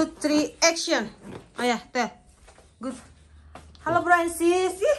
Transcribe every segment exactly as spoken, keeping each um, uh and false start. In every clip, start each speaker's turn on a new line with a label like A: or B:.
A: two, three, action. Oh ya, teh. Good. Halo bro and sis. Ih.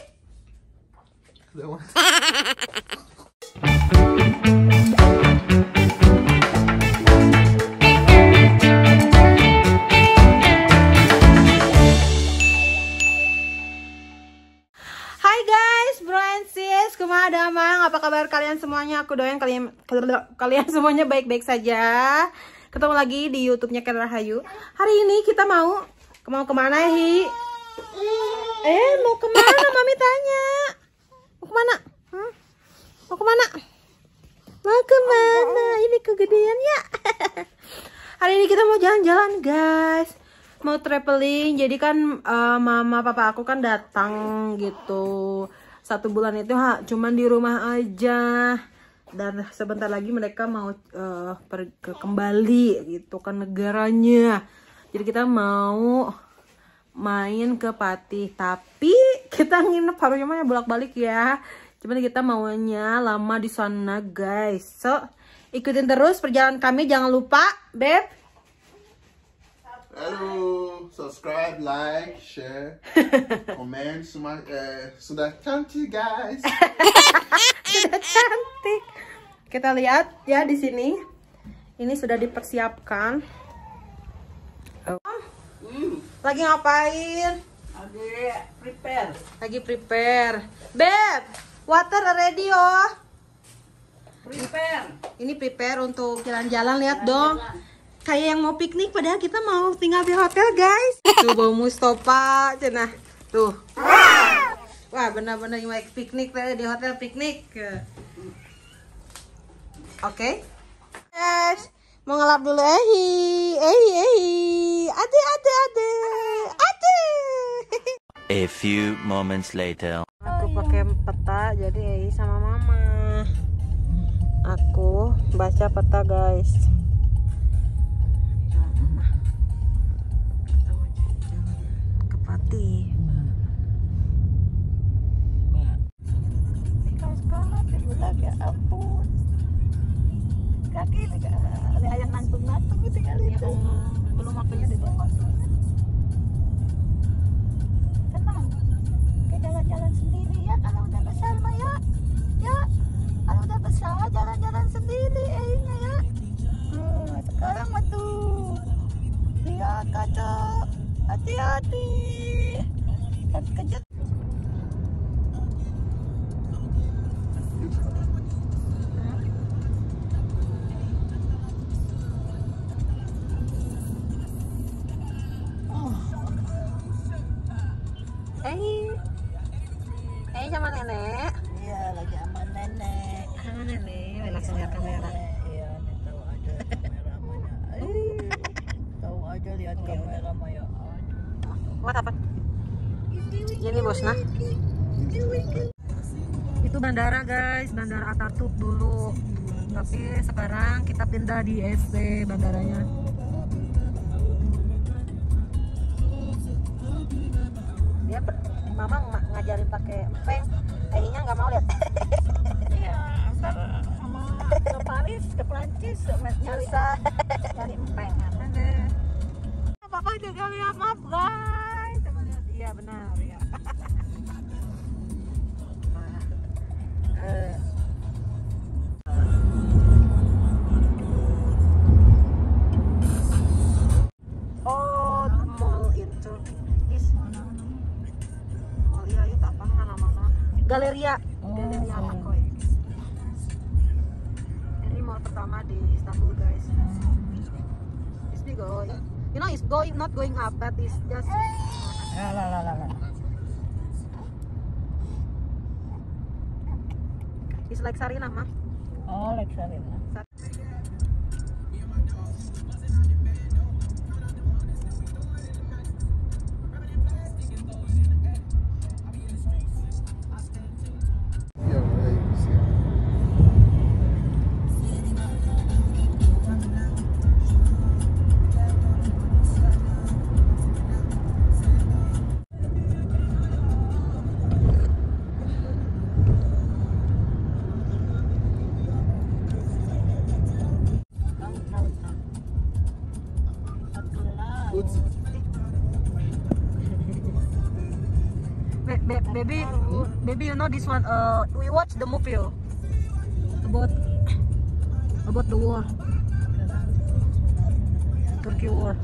A: Hai guys, bro and sis, kumaha damang? Apa kabar kalian semuanya? Aku doain kalian kalian semuanya baik-baik saja. Ketemu lagi di YouTube-nya Ken Rahayu. Hari ini kita mau mau kemana, Hi? Eh, mau kemana? Mami tanya. Mau kemana? Hmm? Mau kemana? Mau kemana? Ini kegedean ya. Hari ini kita mau jalan-jalan, guys. Mau traveling. Jadi kan uh, mama papa aku kan datang gitu. Satu bulan itu ha, cuman di rumah aja. Dan sebentar lagi mereka mau uh, per, ke kembali gitu kan negaranya. Jadi kita mau main ke Pati, tapi kita nginep harusnya bolak-balik ya. Cuman kita maunya lama di sana, guys. So, ikutin terus perjalanan kami, jangan lupa, Beb.
B: Halo, subscribe, like, share, komen, semua eh, sudah cantik, guys.
A: Sudah cantik. Kita lihat ya di sini. Ini sudah dipersiapkan. Oh.
B: Hmm.
A: Lagi ngapain?
C: Lagi prepare.
A: Lagi prepare. Beb, water ready oh.
C: Prepare.
A: Ini prepare untuk jalan-jalan, lihat dong. Kayak yang mau piknik, padahal kita mau tinggal di hotel, guys. Tuh bau Mustafa, cenah. Tuh. Wah, benar-benar mau piknik di hotel piknik. Oke. Okay. Yes. Mau ngelap dulu, Ehi. Ehi, Ehi. Ade, ade, ade. Ade.
D: A few moments later.
A: Aku pakai peta, jadi Ehi sama mama. Aku baca peta, guys. Ke Pati.
C: Ya ampun. Kaki ada ayam nantung-nantung tinggal itu. Belum waktunya ditolong. Tenang. Kita jalan-jalan sendiri ya kalau udah besar mah ya. Ya. Kalau udah besar jalan-jalan sendiri ehnya ya. Hmm, sekarang mah tuh. Lihat kaca. Hati-hati. Dan kejut.
A: Eh, eh sama nenek.
C: Iya, lagi sama nenek.
A: Sama nenek, langsung lihat kamera.
C: Iya, tahu aja kameranya. Eh, tahu aja lihat kamera mah ya.
A: Buat apa? Ini bosna. Itu bandara, guys, bandara Ataturk dulu. Tapi sekarang kita pindah di S C bandaranya. Dia mama ngajarin pakai peng, kayaknya nggak mau lihat.
C: Iya, ntar sama ke Paris, ke Prancis, nyari nyari empeng.
A: Papa juga lihat, maaf guys. Coba lihat, iya benar ya.
C: Eh,
A: Oh, mall itu. Is. Oh iya, itu apa namanya? Galeria. Galeria Takoy. Ini mall pertama di Istanbul, guys. It's big going. You know, it's going not going up, but it's just.
C: lah lah lah lah.
A: It's like Sarina, mah.
C: Oh, like Sarina.
A: Ba ba baby, baby, you know this one? Uh, we watch the movie about about the war, Turkey war.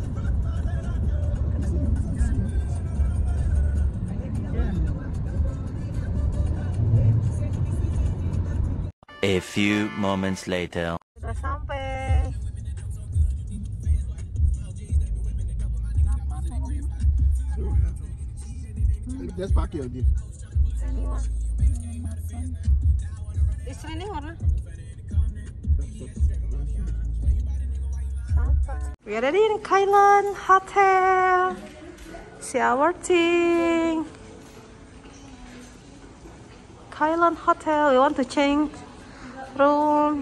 D: A few moments later.
A: Sudah sampai.
B: Just park here again.
A: Is ini warna? We are ready in Kailan Hotel. See our thing. Kailan Hotel. We want to change room.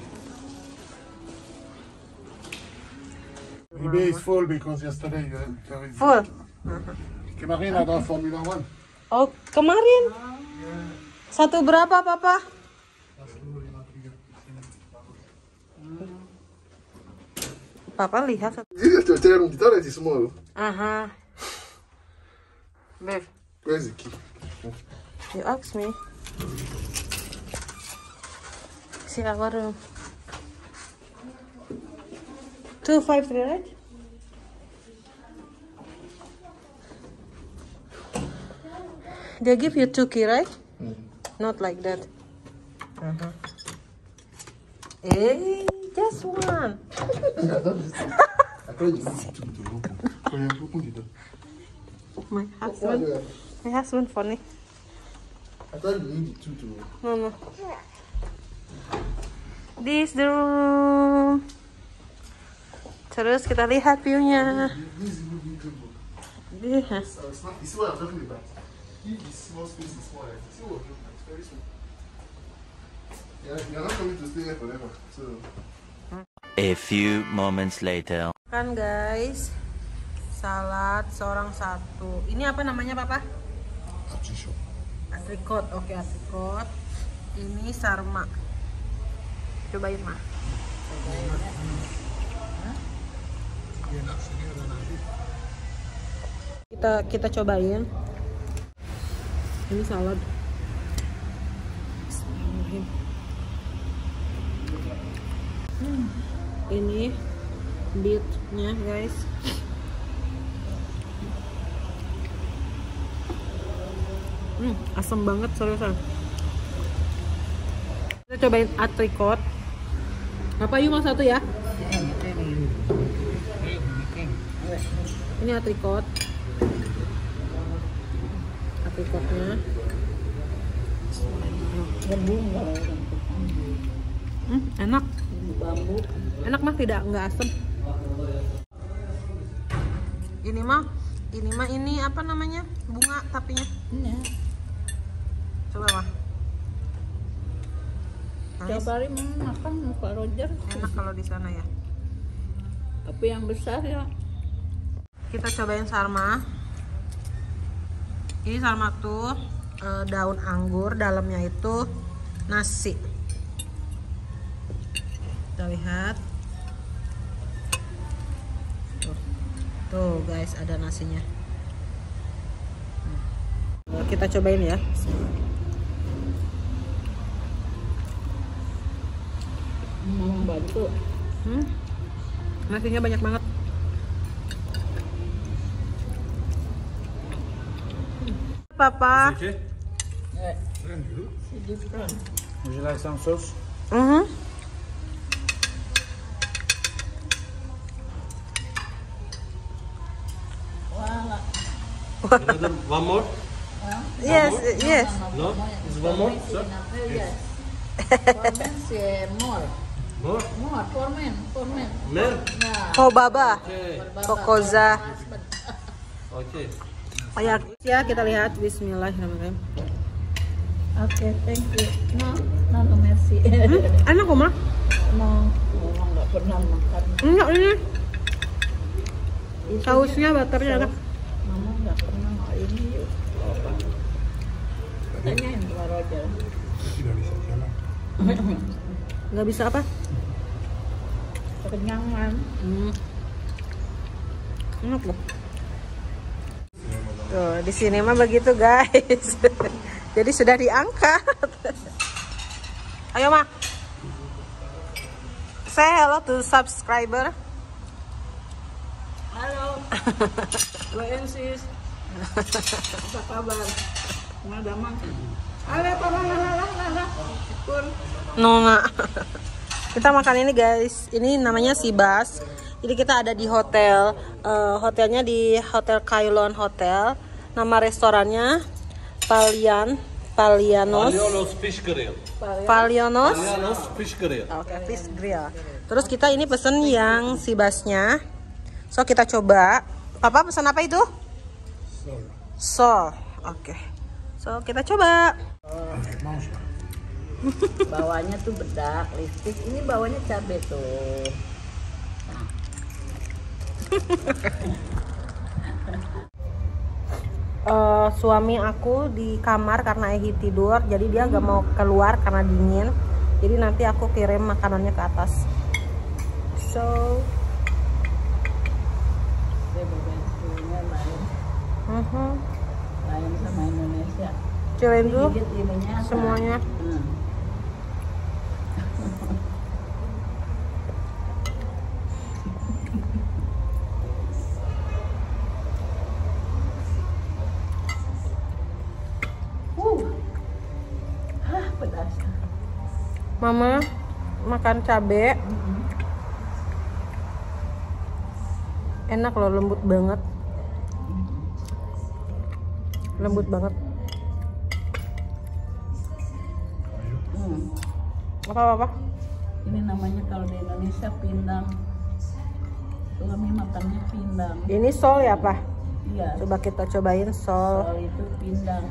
B: Maybe it's full because yesterday you there is
A: Full.
B: kemarin ada Formula One.
A: Oh, kemarin. Satu berapa, Papa? Papa lihat.
B: This is your room. The toilet is small.
A: Aha. Babe,
B: Where's the key?
A: you ask me. See our room. Two five three, right? They give you two key, right?
B: Mm.
A: Not like that. Uh-huh. Hey, just one.
B: I thought you needed two to open. So you have opened the door.
A: My husband, my husband funny.
B: I thought you needed two to open.
A: No, no. This the room. Terus kita lihat view-nya.
B: This is moving good.
A: Iya.
B: So it's not. You see what I'm talking about? If this small space is small, you see what I'm talking about? It's very small. Yeah, you're not coming to stay here forever. So.
D: A few moments later.
A: Kan guys, salad seorang satu. Ini apa namanya, Papa? Apricot. Oke, apricot. Ini sarma. Cobain, Ma. Kita kita cobain. Ini salad. Bismillahirrahmanirrahim. Hmm. Ini beetnya, guys. Hmm, asam banget seriusan. Kita cobain apricot. Apa yuk mas satu ya? Ini apricot. Apricotnya. Hmm, enak. Enak mah, tidak nggak asam. Ini mah, ini mah ini apa namanya? Bunga tapinya. Coba mah.
C: Coba makan Pak Roger.
A: Enak kalau di sana ya.
C: Tapi yang besar ya.
A: Kita cobain sarma. Ini sarma tuh e, daun anggur, dalamnya itu nasi. Kita lihat. Tuh, tuh guys, ada nasinya. Nah, kita cobain ya.
C: Mau bantu.
A: Hmm, nasinya banyak banget. Papa.
E: Okay.
C: Eh, different.
E: Would you like some sauce?
A: Mhm.
C: Wala.
E: Another, one more?
A: Yes, yes.
E: No? Is one more? Sir?
C: Yes. For men say more.
E: More?
C: More for men. For men.
E: Men?
C: Nah.
A: Kobaba,
E: Okay.
A: kokoza.
E: Okay.
A: Oh ya, ya kita lihat. Bismillahirrahmanirrahim.
C: Oke, thank you. No, no, no, merci.
A: Hmm, enak kok, Ma.
C: No, orang nggak pernah makan.
A: Enggak ini. Sausnya, butternya enak.
C: Mama nggak pernah makan ini. Yuk. Apa? Tanyain Pak Roger.
B: Tidak bisa jalan.
A: Nggak bisa apa?
C: Kekenyangan.
A: Hmm. Enak loh. Tuh, di sini mah begitu guys. Jadi sudah diangkat. Ayo Ma. Say hello to subscriber.
C: Halo. Lo Ensis. Apa kabar? Ada mang. Halo, papa lala lala. Pun.
A: Nona. Kita makan ini guys. Ini namanya Sibas. Jadi kita ada di hotel. Uh, hotelnya di Hotel Kailon Hotel. Nama restorannya Palian Palianos.
E: Palianos Fish Grill.
A: Palianos.
E: Palianos Fish Grill.
A: Oke, okay, fish grill. Terus kita ini pesen yang Sibasnya. So kita coba. Papa pesan apa itu? Sol. Sol. Oke. Okay. So kita coba.
C: Bawahnya tuh bedak, lipstick. Ini bawahnya cabai tuh.
A: uh, suami aku di kamar karena Ehi tidur. Jadi dia gak mau keluar karena dingin. Jadi nanti aku kirim makanannya ke atas. So uh-huh.
C: Lain sama Indonesia.
A: Cobain dulu
C: ininya,
A: semuanya.
C: Hmm. uh. Hah, pedas.
A: Mama makan cabe.
C: Mm-hmm.
A: Enak loh, lembut banget. Lembut banget.
C: Hmm.
A: Apa-apa?
C: Ini namanya kalau di Indonesia pindang. Suami makannya pindang.
A: Ini sol ya, Pak?
C: Iya.
A: Coba kita cobain sol.
C: Sol itu pindang.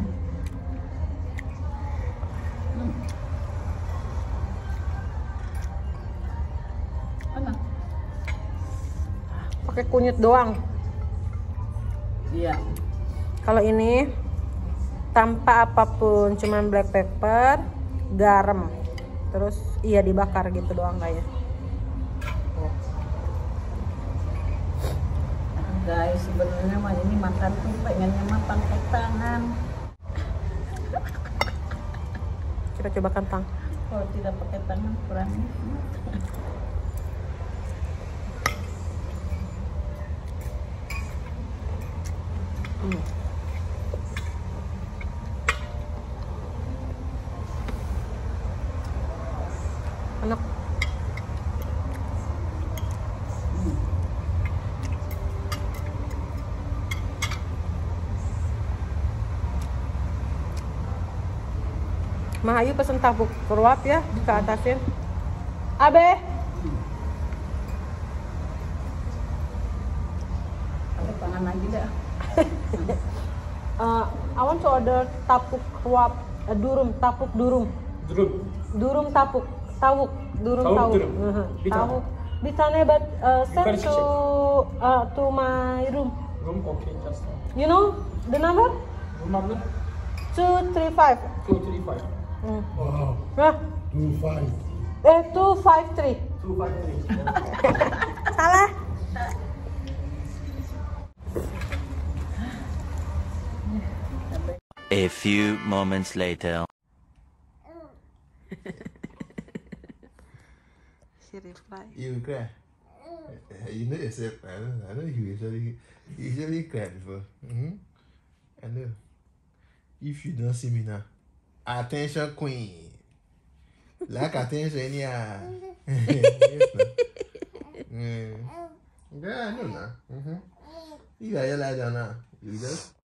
C: Hmm. Enak.
A: Pakai kunyit doang.
C: Iya.
A: Kalau ini tanpa apapun, cuman black pepper, garam, terus iya dibakar gitu doang kayaknya. Oh.
C: Nah, guys, sebenarnya mah ini makan tuh pengennya mah pakai tangan.
A: Kita coba kentang.
C: Kalau tidak pakai tangan kurang.
A: Hmm. Enak.
C: Hmm.
A: Ma Ayu pesen tabuk keruap ya, ke atasin. Abe.
C: Pakai tangan lagi dah.
A: uh, I want to order tapuk keruap, uh, durum, tapuk durum.
E: Durum.
A: Durum tapuk, tawuk, durum
E: Tawuk,
A: tawuk.
E: durum.
A: Uh-huh.
E: Bitane.
A: Tawuk. Bitane, but uh, send
E: can
A: to uh, to my room.
E: Room okay, just
A: You know the number?
E: room number
A: Two three five.
E: two three five.
A: Hmm.
B: Wow.
A: Nah,
B: Two five.
A: eh two five three.
E: Two five three.
A: Salah.
D: A few moments later.
A: She reply.
B: You cry. You know yourself. I know. I know you usually you usually cry before. Mm-hmm. I know. If you don't see me now, attention queen. Like attention, yeah. Yes, no. Mm. Yeah, I know now. Mm-hmm. You are your light now. You just